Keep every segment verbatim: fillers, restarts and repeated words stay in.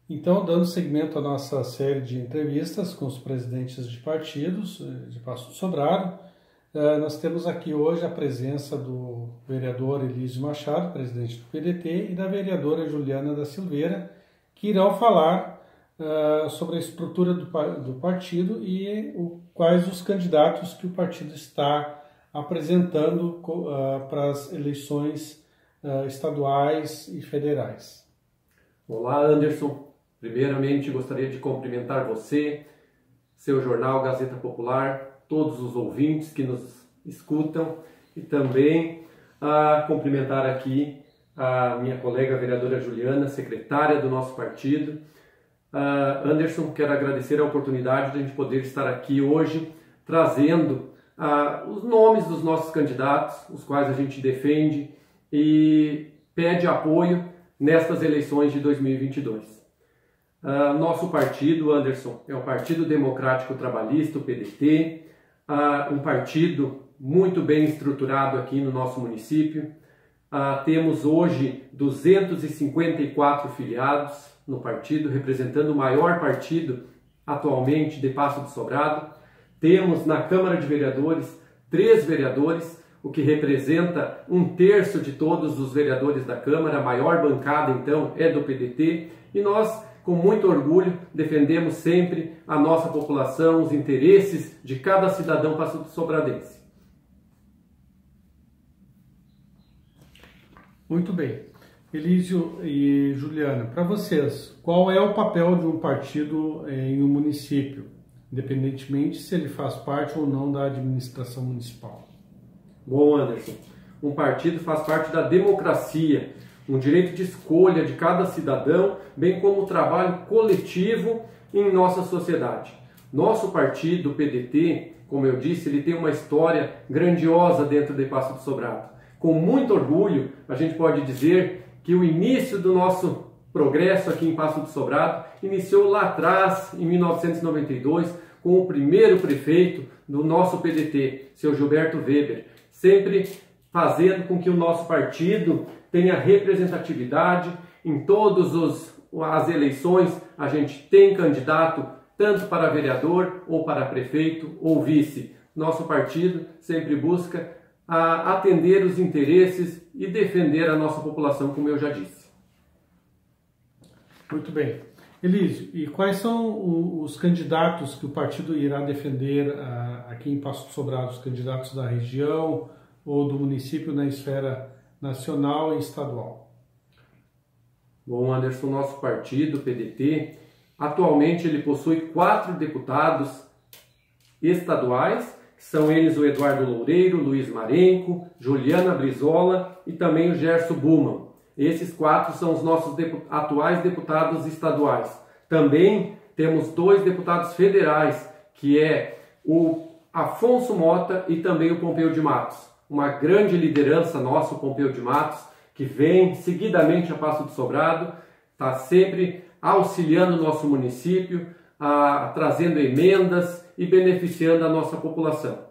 Então, dando seguimento à nossa série de entrevistas com os presidentes de partidos de Passo do Sobrado, nós temos aqui hoje a presença do vereador Elísio Machado, presidente do P D T, e da vereadora Juliana da Silveira, que irão falar uh, sobre a estrutura do, do partido e o, quais os candidatos que o partido está apresentando uh, para as eleições uh, estaduais e federais. Olá, Anderson. Primeiramente, gostaria de cumprimentar você, seu jornal Gazeta Popular, todos os ouvintes que nos escutam e também uh, cumprimentar aqui a minha colega vereadora Juliana, secretária do nosso partido. Uh, Anderson, quero agradecer a oportunidade de a gente poder estar aqui hoje trazendo uh, os nomes dos nossos candidatos, os quais a gente defende e pede apoio nestas eleições de dois mil e vinte e dois. Uh, nosso partido, Anderson, é o Partido Democrático Trabalhista, o P D T, uh, um partido muito bem estruturado aqui no nosso município. Uh, temos hoje duzentos e cinquenta e quatro filiados no partido, representando o maior partido atualmente de Passo do Sobrado. Temos na Câmara de Vereadores três vereadores, o que representa um terço de todos os vereadores da Câmara. A maior bancada, então, é do P D T, e nós, com muito orgulho, defendemos sempre a nossa população, os interesses de cada cidadão passo-sobradense. Muito bem. Elísio e Juliana, para vocês, qual é o papel de um partido em um município, independentemente se ele faz parte ou não da administração municipal? Bom, Anderson, um partido faz parte da democracia, um direito de escolha de cada cidadão, bem como o trabalho coletivo em nossa sociedade. Nosso partido, o P D T, como eu disse, ele tem uma história grandiosa dentro de Passo do Sobrado. Com muito orgulho, a gente pode dizer que o início do nosso progresso aqui em Passo do Sobrado iniciou lá atrás, em mil novecentos e noventa e dois, com o primeiro prefeito do nosso P D T, seu Gilberto Weber, sempre fazendo com que o nosso partido tenha representatividade em todas as eleições. A gente tem candidato tanto para vereador ou para prefeito ou vice. Nosso partido sempre busca a atender os interesses e defender a nossa população, como eu já disse. Muito bem. Elísio, e quais são os candidatos que o partido irá defender aqui em Passo do Sobrado, os candidatos da região ou do município na esfera nacional e estadual? Bom, Anderson, nosso partido, o P D T, atualmente ele possui quatro deputados estaduais, que são eles o Eduardo Loureiro, Luiz Marenco, Juliana Brizola e também o Gerson Buman. Esses quatro são os nossos depu- atuais deputados estaduais. Também temos dois deputados federais, que é o Afonso Mota e também o Pompeu de Matos. Uma grande liderança nossa, o Pompeu de Matos, que vem seguidamente a Passo do Sobrado, está sempre auxiliando o nosso município, a, trazendo emendas e beneficiando a nossa população.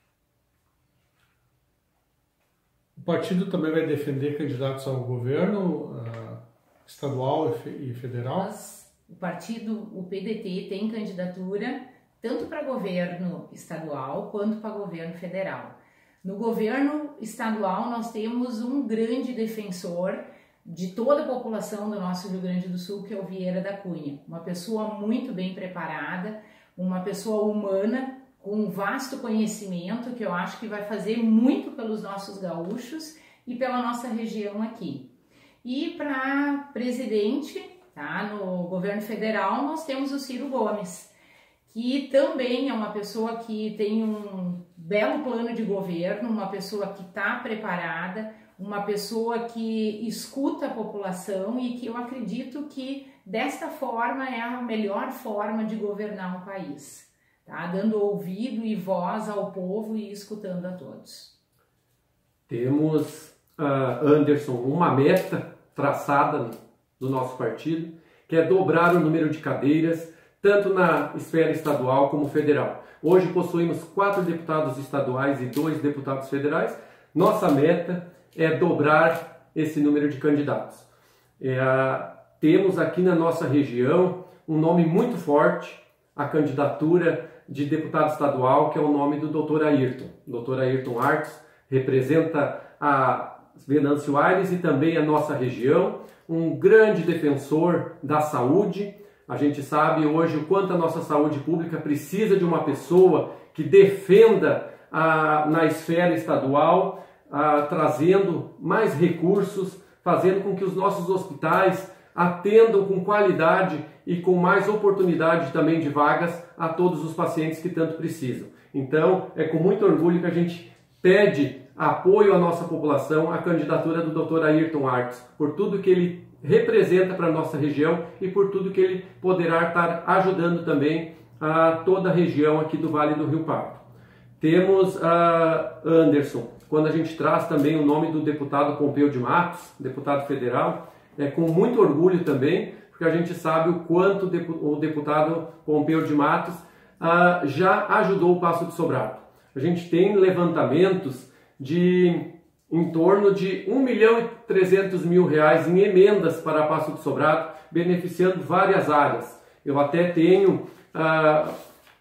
O partido também vai defender candidatos ao governo uh, estadual e federal? Nós, o partido, o P D T, tem candidatura tanto para governo estadual quanto para governo federal. No governo estadual, nós temos um grande defensor de toda a população do nosso Rio Grande do Sul, que é o Vieira da Cunha. Uma pessoa muito bem preparada, uma pessoa humana, com um vasto conhecimento, que eu acho que vai fazer muito pelos nossos gaúchos e pela nossa região aqui. E para presidente, tá, no governo federal, nós temos o Ciro Gomes, que também é uma pessoa que tem um belo plano de governo, uma pessoa que está preparada, uma pessoa que escuta a população e que eu acredito que desta forma é a melhor forma de governar um país, tá? Dando ouvido e voz ao povo e escutando a todos. Temos, uh, Anderson, uma meta traçada do nosso partido, que é dobrar o número de cadeiras, tanto na esfera estadual como federal. Hoje possuímos quatro deputados estaduais e dois deputados federais. Nossa meta é dobrar esse número de candidatos. É, temos aqui na nossa região um nome muito forte, a candidatura de deputado estadual, que é o nome do doutor Ayrton. O doutor Ayrton Artes representa a Venâncio Aires e também a nossa região, um grande defensor da saúde. A gente sabe hoje o quanto a nossa saúde pública precisa de uma pessoa que defenda a, na esfera estadual, a, trazendo mais recursos, fazendo com que os nossos hospitais atendam com qualidade e com mais oportunidade também de vagas a todos os pacientes que tanto precisam. Então, é com muito orgulho que a gente pede apoio à nossa população, à candidatura do doutor Ayrton Artes, por tudo que ele representa para a nossa região e por tudo que ele poderá estar ajudando também a toda a região aqui do Vale do Rio Pardo. Temos uh, Anderson, quando a gente traz também o nome do deputado Pompeu de Matos, deputado federal, é com muito orgulho também, porque a gente sabe o quanto o deputado Pompeu de Matos uh, já ajudou o Passo de Sobrado. A gente tem levantamentos de em torno de um milhão e trezentos mil reais em emendas para Passo de Sobrado, beneficiando várias áreas. Eu até tenho uh,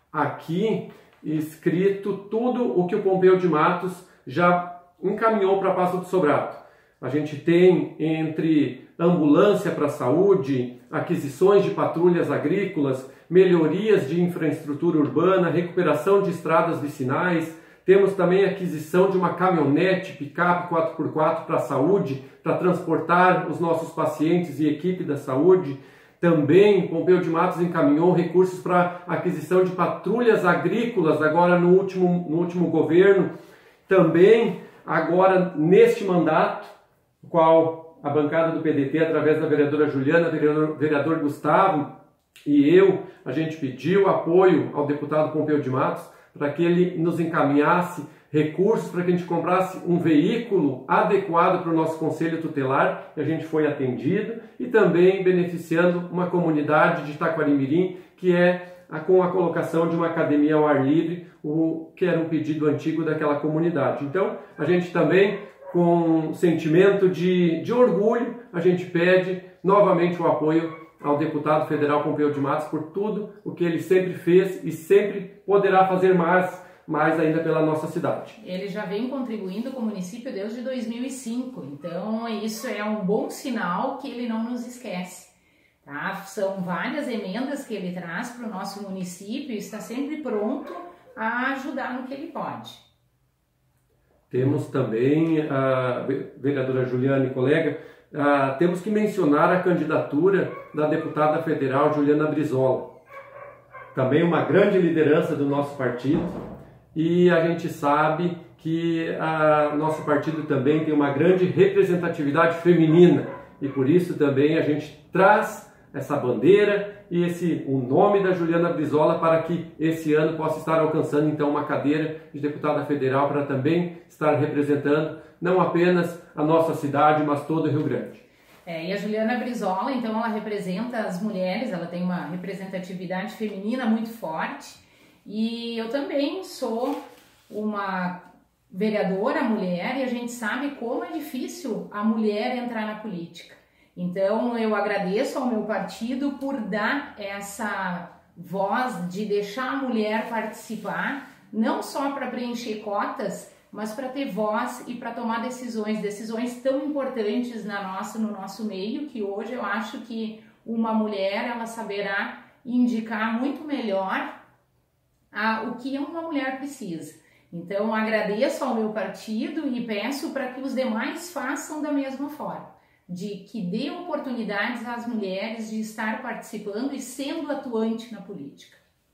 aqui escrito tudo o que o Pompeu de Matos já encaminhou para Passo de Sobrado. A gente tem entre ambulância para a saúde, aquisições de patrulhas agrícolas, melhorias de infraestrutura urbana, recuperação de estradas vicinais. Temos também a aquisição de uma caminhonete picape quatro por quatro para a saúde, para transportar os nossos pacientes e equipe da saúde. Também Pompeu de Matos encaminhou recursos para aquisição de patrulhas agrícolas agora no último, no último governo. Também agora neste mandato, qual a bancada do P D T, através da vereadora Juliana, vereador, vereador Gustavo e eu, a gente pediu apoio ao deputado Pompeu de Matos para que ele nos encaminhasse recursos para que a gente comprasse um veículo adequado para o nosso conselho tutelar, e a gente foi atendido, e também beneficiando uma comunidade de Taquarimirim, que é a, com a colocação de uma academia ao ar livre, o, que era um pedido antigo daquela comunidade. Então, a gente também, com sentimento de, de orgulho, a gente pede novamente o apoio ao deputado federal Pompeu de Matos por tudo o que ele sempre fez e sempre poderá fazer mais, mais ainda pela nossa cidade. Ele já vem contribuindo com o município desde dois mil e cinco, então isso é um bom sinal que ele não nos esquece. Tá? São várias emendas que ele traz para o nosso município e está sempre pronto a ajudar no que ele pode. Temos também a vereadora Juliane, colega, Uh, temos que mencionar a candidatura da deputada federal Juliana Brizola, também uma grande liderança do nosso partido, e a gente sabe que o uh, nosso partido também tem uma grande representatividade feminina, e por isso também a gente traz essa bandeira e esse, o nome da Juliana Brizola para que esse ano possa estar alcançando então uma cadeira de deputada federal para também estar representando não apenas a nossa cidade, mas todo o Rio Grande. É, e a Juliana Brizola, então, ela representa as mulheres, ela tem uma representatividade feminina muito forte, e eu também sou uma vereadora mulher, e a gente sabe como é difícil a mulher entrar na política. Então, eu agradeço ao meu partido por dar essa voz de deixar a mulher participar, não só para preencher cotas, mas para ter voz e para tomar decisões, decisões tão importantes na nossa, no nosso meio, que hoje eu acho que uma mulher ela saberá indicar muito melhor a, o que uma mulher precisa. Então, agradeço ao meu partido e peço para que os demais façam da mesma forma, de que dê oportunidades às mulheres de estar participando e sendo atuante na política.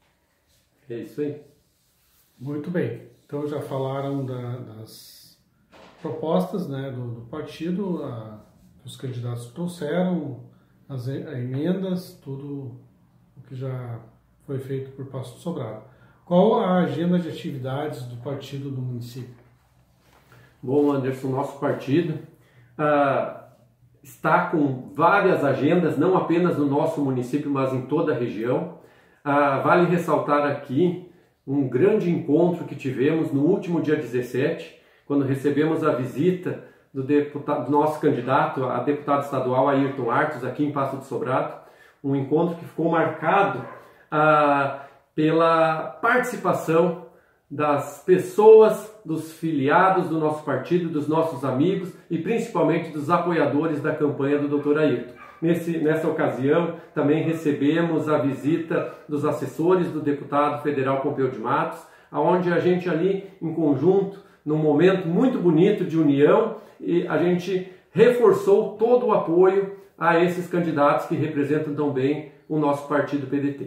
É isso aí. Muito bem. Então já falaram da, das propostas, né, do, do partido, a, os candidatos trouxeram, as emendas, tudo o que já foi feito por Passo de Sobrado. Qual a agenda de atividades do partido do município? Bom, Anderson, nosso partido ah, está com várias agendas, não apenas no nosso município, mas em toda a região. Ah, vale ressaltar aqui um grande encontro que tivemos no último dia dezessete, quando recebemos a visita do, deputado, do nosso candidato a deputado estadual Ayrton Artos, aqui em Passo do Sobrado, um encontro que ficou marcado ah, pela participação das pessoas, dos filiados do nosso partido, dos nossos amigos e principalmente dos apoiadores da campanha do doutor Ayrton. Nesse, nessa ocasião, também recebemos a visita dos assessores do deputado federal Pompeu de Matos, onde a gente ali, em conjunto, num momento muito bonito de união, e a gente reforçou todo o apoio a esses candidatos que representam tão bem o nosso partido P D T.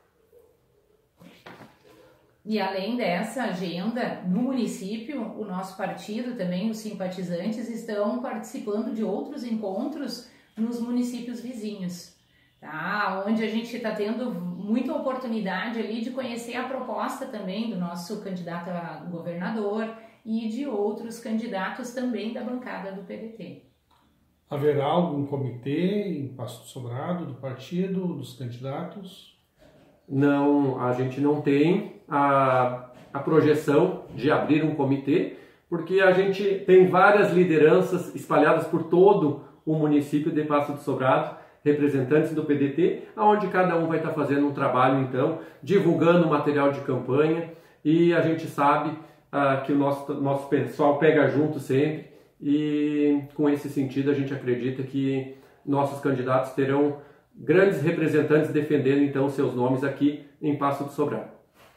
E além dessa agenda, no município, o nosso partido, também os simpatizantes, estão participando de outros encontros nos municípios vizinhos, tá? Onde a gente está tendo muita oportunidade ali de conhecer a proposta também do nosso candidato a governador e de outros candidatos também da bancada do P D T. Haverá algum comitê em Passo do Sobrado, do partido, dos candidatos? Não, a gente não tem a, a projeção de abrir um comitê, porque a gente tem várias lideranças espalhadas por todo o município de Passo do Sobrado, representantes do P D T, onde cada um vai estar fazendo um trabalho, então, divulgando material de campanha, e a gente sabe ah, que o nosso, nosso pessoal pega junto sempre, e com esse sentido a gente acredita que nossos candidatos terão grandes representantes defendendo então seus nomes aqui em Passo do Sobrado.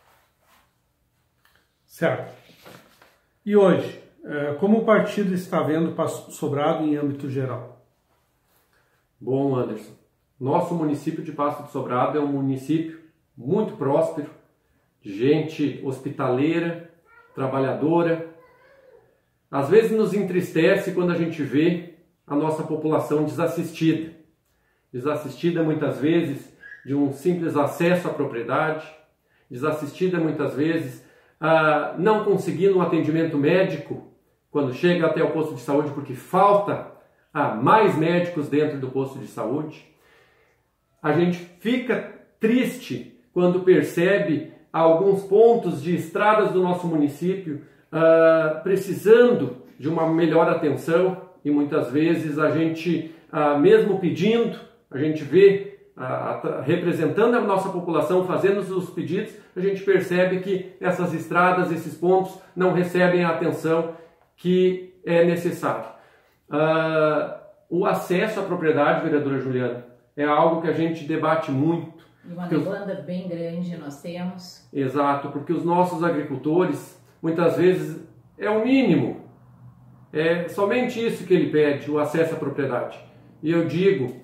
Certo. E hoje, como o partido está vendo Passo do Sobrado em âmbito geral? Bom, Anderson, nosso município de Passo do Sobrado é um município muito próspero, de gente hospitaleira, trabalhadora. Às vezes nos entristece quando a gente vê a nossa população desassistida. Desassistida muitas vezes de um simples acesso à propriedade, desassistida muitas vezes ah, não conseguindo um atendimento médico quando chega até o posto de saúde porque falta ah, mais médicos dentro do posto de saúde. A gente fica triste quando percebe alguns pontos de estradas do nosso município ah, precisando de uma melhor atenção e muitas vezes a gente, ah, mesmo pedindo, a gente vê, ah, representando a nossa população, fazendo os pedidos, a gente percebe que essas estradas, esses pontos, não recebem a atenção que é necessária. Ah, o acesso à propriedade, vereadora Juliana, é algo que a gente debate muito. E uma demanda os... bem grande nós temos. Exato, porque os nossos agricultores, muitas vezes, é o mínimo. É somente isso que ele pede, o acesso à propriedade. E eu digo,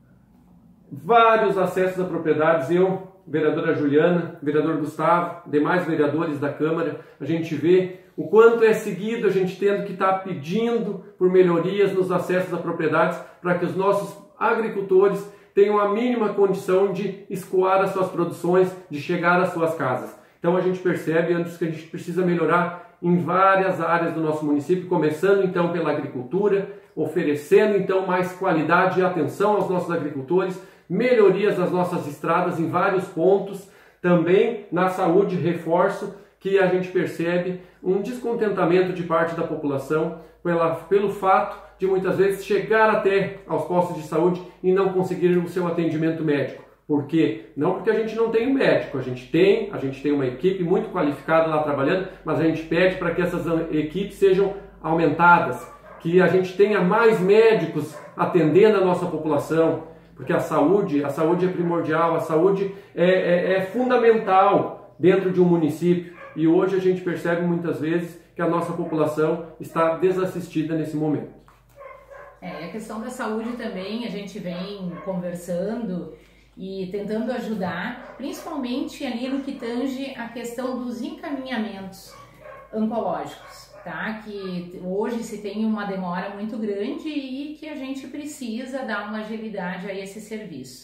vários acessos a propriedades, eu, vereadora Juliana, vereador Gustavo, demais vereadores da Câmara, a gente vê o quanto é seguido a gente tendo que estar pedindo por melhorias nos acessos a propriedades para que os nossos agricultores tenham a mínima condição de escoar as suas produções, de chegar às suas casas. Então a gente percebe antes que a gente precisa melhorar em várias áreas do nosso município, começando então pela agricultura, oferecendo então mais qualidade e atenção aos nossos agricultores, melhorias nas nossas estradas em vários pontos, também na saúde, reforço que a gente percebe um descontentamento de parte da população pela, pelo fato de muitas vezes chegar até aos postos de saúde e não conseguir o seu atendimento médico. Por quê? Não porque a gente não tem um médico, a gente tem, a gente tem uma equipe muito qualificada lá trabalhando, mas a gente pede para que essas equipes sejam aumentadas, que a gente tenha mais médicos atendendo a nossa população, porque a saúde, a saúde é primordial, a saúde é, é, é fundamental dentro de um município. E hoje a gente percebe muitas vezes que a nossa população está desassistida nesse momento. É, a questão da saúde também a gente vem conversando e tentando ajudar, principalmente ali no que tange a questão dos encaminhamentos oncológicos, tá? Que hoje se tem uma demora muito grande e que a gente precisa dar uma agilidade a esse serviço.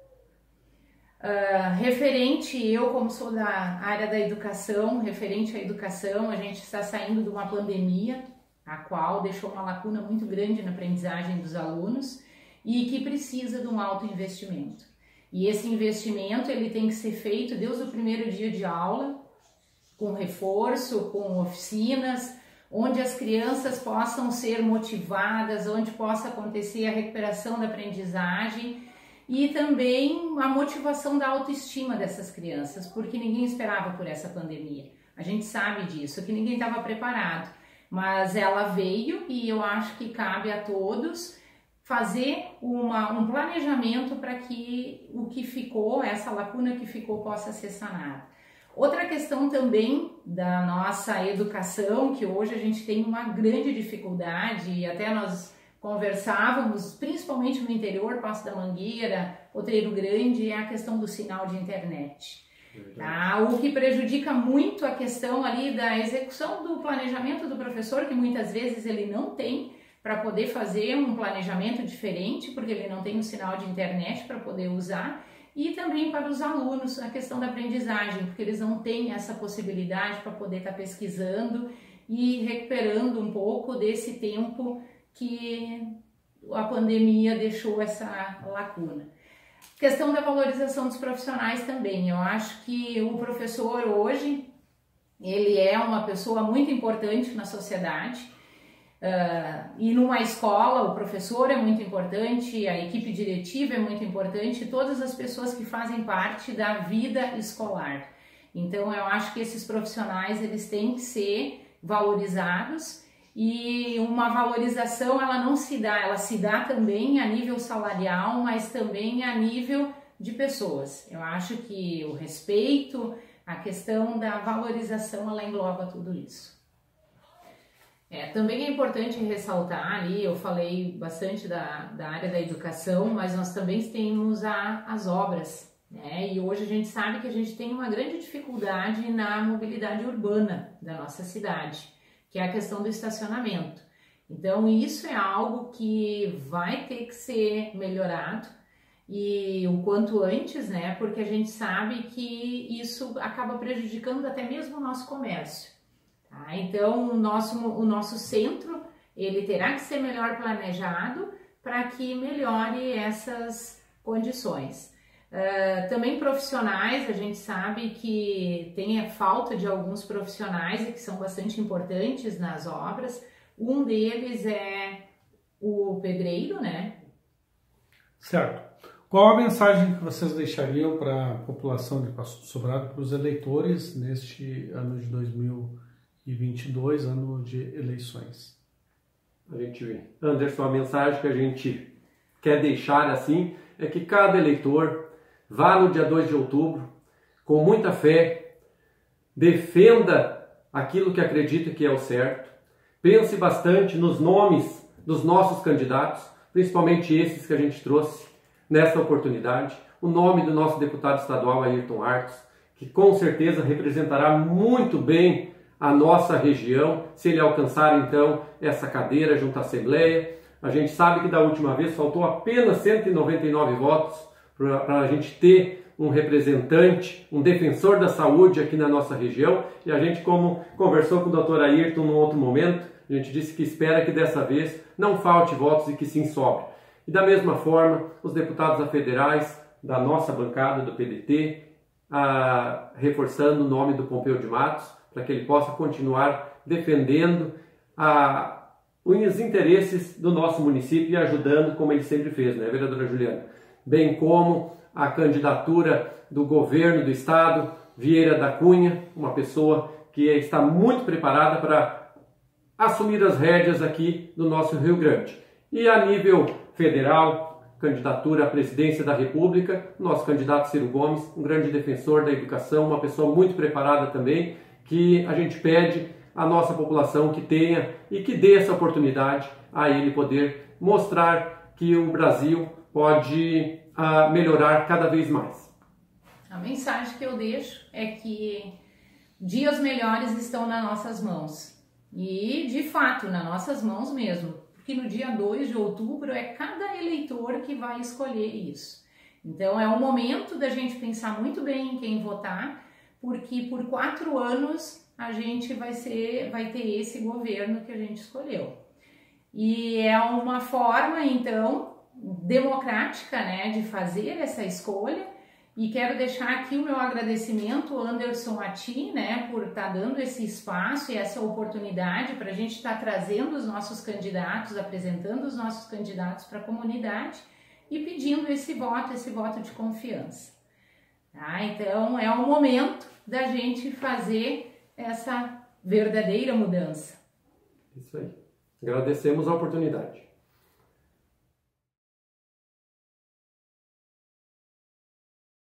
Uh, referente, eu como sou da área da educação, referente à educação, a gente está saindo de uma pandemia, a qual deixou uma lacuna muito grande na aprendizagem dos alunos e que precisa de um alto investimento. E esse investimento ele tem que ser feito desde o primeiro dia de aula, com reforço, com oficinas, onde as crianças possam ser motivadas, onde possa acontecer a recuperação da aprendizagem e também a motivação da autoestima dessas crianças, porque ninguém esperava por essa pandemia. A gente sabe disso, que ninguém estava preparado, mas ela veio e eu acho que cabe a todos fazer uma, um planejamento para que o que ficou, essa lacuna que ficou, possa ser sanada. Outra questão também da nossa educação, que hoje a gente tem uma grande dificuldade, e até nós conversávamos, principalmente no interior, Passo da Mangueira, Outeiro Grande, é a questão do sinal de internet. Tá? O que prejudica muito a questão ali da execução do planejamento do professor, que muitas vezes ele não tem para poder fazer um planejamento diferente, porque ele não tem um sinal de internet para poder usar, e também para os alunos a questão da aprendizagem, porque eles não têm essa possibilidade para poder estar pesquisando e recuperando um pouco desse tempo que a pandemia deixou essa lacuna. Questão da valorização dos profissionais também. Eu acho que o professor hoje, ele é uma pessoa muito importante na sociedade, uh, e numa escola o professor é muito importante, a equipe diretiva é muito importante, todas as pessoas que fazem parte da vida escolar. Então eu acho que esses profissionais, eles têm que ser valorizados, e uma valorização ela não se dá, ela se dá também a nível salarial, mas também a nível de pessoas. Eu acho que o respeito, a questão da valorização, ela engloba tudo isso. É, também é importante ressaltar ali, eu falei bastante da, da área da educação, mas nós também temos a, as obras, né? E hoje a gente sabe que a gente tem uma grande dificuldade na mobilidade urbana da nossa cidade, que é a questão do estacionamento. Então isso é algo que vai ter que ser melhorado, e o quanto antes, né? Porque a gente sabe que isso acaba prejudicando até mesmo o nosso comércio. Tá? Então o nosso, o nosso centro, ele terá que ser melhor planejado para que melhore essas condições. Uh, também profissionais, a gente sabe que tem a falta de alguns profissionais e que são bastante importantes nas obras. Um deles é o pedreiro, né? Certo. Qual a mensagem que vocês deixariam para a população de Passo do Sobrado, para os eleitores neste ano de dois mil e vinte e dois, ano de eleições? A gente, Anderson, a mensagem que a gente quer deixar assim é que cada eleitor vá no dia dois de outubro com muita fé, defenda aquilo que acredita que é o certo, pense bastante nos nomes dos nossos candidatos, principalmente esses que a gente trouxe nesta oportunidade, o nome do nosso deputado estadual Ayrton Artos, que com certeza representará muito bem a nossa região, se ele alcançar então essa cadeira junto à Assembleia. A gente sabe que da última vez faltou apenas cento e noventa e nove votos para a gente ter um representante, um defensor da saúde aqui na nossa região, e a gente, como conversou com o doutor Ayrton num outro momento, a gente disse que espera que dessa vez não falte votos e que sim sobre. E da mesma forma, os deputados a federais da nossa bancada do P D T, a, reforçando o nome do Pompeu de Matos, para que ele possa continuar defendendo a, os interesses do nosso município e ajudando como ele sempre fez, né, vereadora Juliana? Bem como a candidatura do governo do estado, Vieira da Cunha, uma pessoa que está muito preparada para assumir as rédeas aqui do nosso Rio Grande. E a nível federal, candidatura à presidência da República, nosso candidato Ciro Gomes, um grande defensor da educação, uma pessoa muito preparada também, que a gente pede à nossa população que tenha e que dê essa oportunidade a ele poder mostrar que o Brasil pode uh, melhorar cada vez mais. A mensagem que eu deixo é que dias melhores estão nas nossas mãos. E, de fato, nas nossas mãos mesmo. Porque no dia dois de outubro é cada eleitor que vai escolher isso. Então é o momento da gente pensar muito bem em quem votar, porque por quatro anos a gente vai, ser, vai ter esse governo que a gente escolheu. E é uma forma, então, democrática, né, de fazer essa escolha, E quero deixar aqui o meu agradecimento, Anderson, a ti, né, por estar dando esse espaço e essa oportunidade para a gente estar trazendo os nossos candidatos, apresentando os nossos candidatos para a comunidade e pedindo esse voto, esse voto de confiança. Tá? Então, é o momento da gente fazer essa verdadeira mudança. Isso aí. Agradecemos a oportunidade.